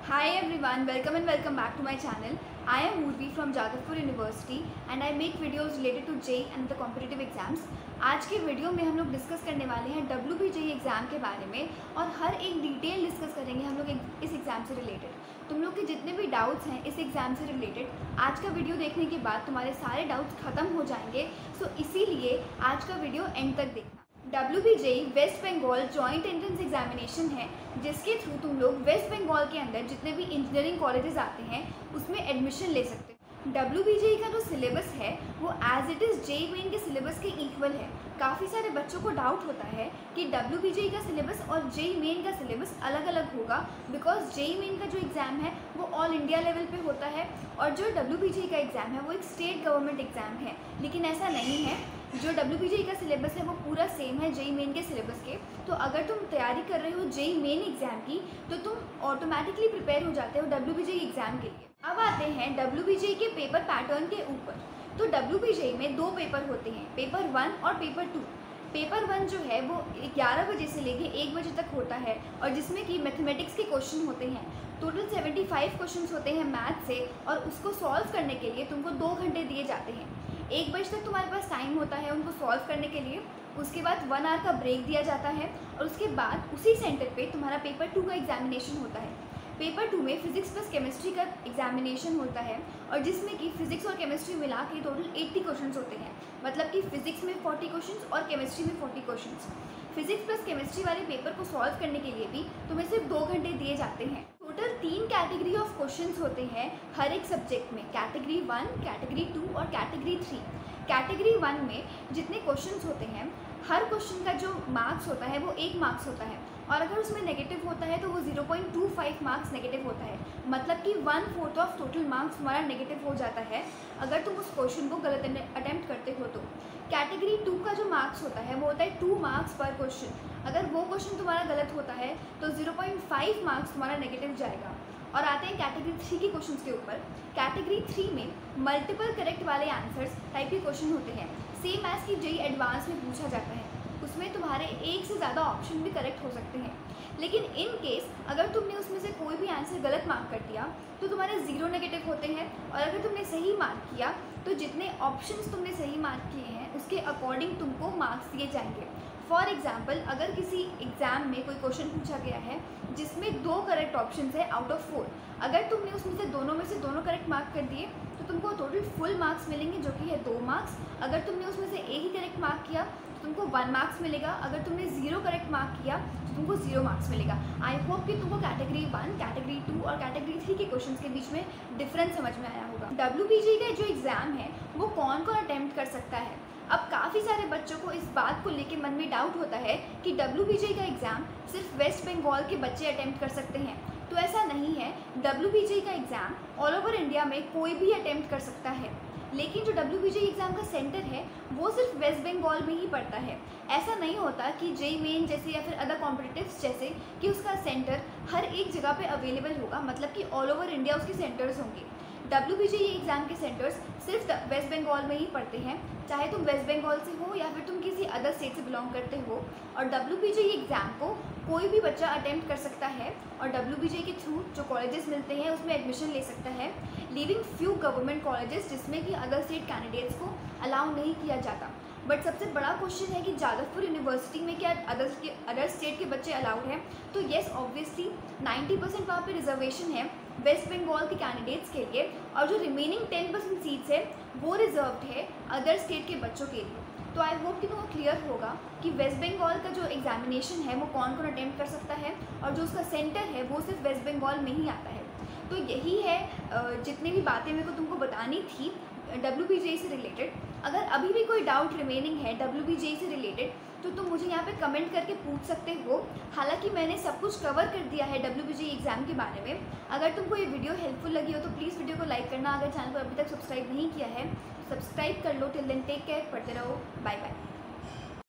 Hi everyone, welcome and welcome back to my channel. I am Urvi from Jadavpur University and I make videos related to JEE and the competitive exams. आज के video में हम लोग discuss करने वाले हैं WBJEE exam के बारे में और हर एक डिटेल डिस्कस करेंगे हम लोग इस एग्ज़ाम से रिलेटेड। तुम लोग के जितने भी डाउट्स हैं इस एग्ज़ाम से रिलेटेड आज का वीडियो देखने के बाद तुम्हारे सारे डाउट्स ख़त्म हो जाएंगे। सो इसीलिए आज का वीडियो एंड तक देखना। WBJEE West Bengal joint entrance examination है जिसके थ्रू तुम लोग वेस्ट बंगाल के अंदर जितने भी इंजीनियरिंग कॉलेजेस आते हैं उसमें एडमिशन ले सकते हो। WBJEE का जो सिलेबस है वो as it is JEE Main के सिलेबस के इक्वल है। काफ़ी सारे बच्चों को डाउट होता है कि WBJEE का सिलेबस और JEE मेन का सिलेबस अलग अलग होगा बिकॉज JEE मेन का जो एग्ज़ाम है वो ऑल इंडिया लेवल पे होता है और जो WBJEE का एग्ज़ाम है वो एक स्टेट गवर्नमेंट एग्ज़ाम है। लेकिन ऐसा नहीं है, जो WBJEE का सिलेबस है वो पूरा सेम है JEE मेन के सिलेबस के। तो अगर तुम तैयारी कर रहे हो JEE मेन एग्ज़ाम की तो तुम ऑटोमेटिकली प्रिपेयर हो जाते हो WBJEE एग्ज़ाम के लिए। अब आते हैं WBJEE के पेपर पैटर्न के ऊपर। तो WBJEE में दो पेपर होते हैं, पेपर 1 और पेपर 2। पेपर 1 जो है वो 11 बजे से लेके 1 बजे तक होता है और जिसमें कि मैथमेटिक्स के क्वेश्चन होते हैं। टोटल 75 क्वेश्चंस होते हैं मैथ से और उसको सॉल्व करने के लिए तुमको 2 घंटे दिए जाते हैं। 1 बजे तक तुम्हारे पास टाइम होता है उनको सॉल्व करने के लिए। उसके बाद 1 आवर का ब्रेक दिया जाता है और उसके बाद उसी सेंटर पे तुम्हारा पेपर 2 का एग्जामिनेशन होता है। पेपर 2 में फिजिक्स प्लस केमिस्ट्री का एग्जामिनेशन होता है और जिसमें कि फिजिक्स और केमिस्ट्री मिला के टोटल 80 क्वेश्चंस होते हैं। मतलब कि फिजिक्स में 40 क्वेश्चंस और केमिस्ट्री में 40 क्वेश्चंस। फिजिक्स प्लस केमिस्ट्री वाले पेपर को सॉल्व करने के लिए भी तुम्हें सिर्फ 2 घंटे दिए जाते हैं। टोटल 3 कैटेगरी ऑफ क्वेश्चंस होते हैं हर एक सब्जेक्ट में, कैटेगरी 1, कैटेगरी 2 और कैटेगरी 3। कैटेगरी 1 में जितने क्वेश्चंस होते हैं हर क्वेश्चन का जो मार्क्स होता है वो 1 मार्क्स होता है और अगर उसमें नेगेटिव होता है तो वो 0.25 मार्क्स नेगेटिव होता है। मतलब कि 1/4 ऑफ टोटल मार्क्स तुम्हारा नेगेटिव हो जाता है अगर तुम उस क्वेश्चन को गलत अटेम्प्ट करते हो तो। कैटेगरी 2 का जो मार्क्स होता है वो होता है 2 मार्क्स पर क्वेश्चन। अगर वो क्वेश्चन तुम्हारा गलत होता है तो 0.5 मार्क्स तुम्हारा नेगेटिव जाएगा। और आते हैं कैटेगरी 3 के क्वेश्चंस के ऊपर। कैटेगरी 3 में मल्टीपल करेक्ट वाले आंसर्स टाइप के क्वेश्चन होते हैं, सेम एज कि JEE एडवांस में पूछा जाता है। उसमें तुम्हारे एक से ज़्यादा ऑप्शन भी करेक्ट हो सकते हैं। लेकिन इन केस अगर तुमने उसमें से कोई भी आंसर गलत मार्क कर दिया तो तुम्हारे 0 नेगेटिव होते हैं और अगर तुमने सही मार्क किया तो जितने ऑप्शंस तुमने सही मार्क किए हैं उसके अकॉर्डिंग तुमको मार्क्स दिए जाएंगे। फॉर एग्जाम्पल, अगर किसी एग्ज़ाम में कोई क्वेश्चन पूछा गया है जिसमें 2 करेक्ट ऑप्शन है आउट ऑफ 4, अगर तुमने उसमें से दोनों करेक्ट मार्क कर दिए तो तुमको टोटल फुल मार्क्स मिलेंगे जो कि है 2 मार्क्स। अगर तुमने उसमें से एक ही करेक्ट मार्क किया तो तुमको 1 मार्क्स मिलेगा। अगर तुमने 0 करेक्ट मार्क किया तो तुमको 0 मार्क्स मिलेगा। आई होप कि तुमको कैटेगरी 1, कैटेगरी 2 और कैटेगरी 3 के क्वेश्चन के बीच में डिफरेंस समझ में आया होगा। WBJEE का जो एग्ज़ाम है वो कौन कौन अटैम्प्ट कर सकता है। अब काफ़ी सारे बच्चों को इस बात को लेके मन में डाउट होता है कि WBJEE का एग्ज़ाम सिर्फ वेस्ट बंगाल के बच्चे अटैम्प्ट कर सकते हैं। तो ऐसा नहीं है, WBJEE का एग्ज़ाम ऑल ओवर इंडिया में कोई भी अटैम्प्ट कर सकता है। लेकिन जो WBJEE एग्ज़ाम का सेंटर है वो सिर्फ वेस्ट बंगाल में ही पड़ता है। ऐसा नहीं होता कि JEE मेन जैसे या फिर अदर कॉम्पिटिटिव्स जैसे कि उसका सेंटर हर एक जगह पे अवेलेबल होगा, मतलब कि ऑल ओवर इंडिया उसके सेंटर्स होंगे। WBJEE एग्ज़ाम के सेंटर्स सिर्फ वेस्ट बंगाल में ही पड़ते हैं, चाहे तुम वेस्ट बंगाल से हो या फिर तुम किसी अदर स्टेट से बिलोंग करते हो। और WBJEE एग्ज़ाम को कोई भी बच्चा अटेम्प्ट कर सकता है और WBJEE के थ्रू जो कॉलेजेस मिलते हैं उसमें एडमिशन ले सकता है, लीविंग फ्यू गवर्नमेंट कॉलेजेस जिसमें कि अदर स्टेट कैंडिडेट्स को अलाउ नहीं किया जाता। बट सबसे बड़ा क्वेश्चन है कि जादवपुर यूनिवर्सिटी में क्या अदर स्टेट के बच्चे अलाउड हैं। तो येस, ऑब्वियसली 90% वहाँ पे रिजर्वेशन है वेस्ट बंगाल के कैंडिडेट्स के लिए और जो रिमेनिंग 10% सीट्स है वो रिजर्व्ड है अदर स्टेट के बच्चों के लिए। तो आई होप कि तुमको क्लियर होगा कि वेस्ट बंगाल का जो एग्जामिनेशन है वो कौन कौन अटेम्प्ट कर सकता है और जो उसका सेंटर है वो सिर्फ वेस्ट बंगाल में ही आता है। तो यही है जितनी भी बातें मेरे को तुमको बतानी थी WBJEE से रिलेटेड। अगर अभी भी कोई डाउट रिमेनिंग है WBJEE से रिलेटेड तो तुम मुझे यहाँ पे कमेंट करके पूछ सकते हो। हालांकि मैंने सब कुछ कवर कर दिया है WBJEE एग्ज़ाम के बारे में। अगर तुमको ये वीडियो हेल्पफुल लगी हो तो प्लीज़ वीडियो को लाइक करना। अगर चैनल को अभी तक सब्सक्राइब नहीं किया है तो सब्सक्राइब कर लो। टिल देन टेक केयर, पढ़ते रहो, बाय बाय।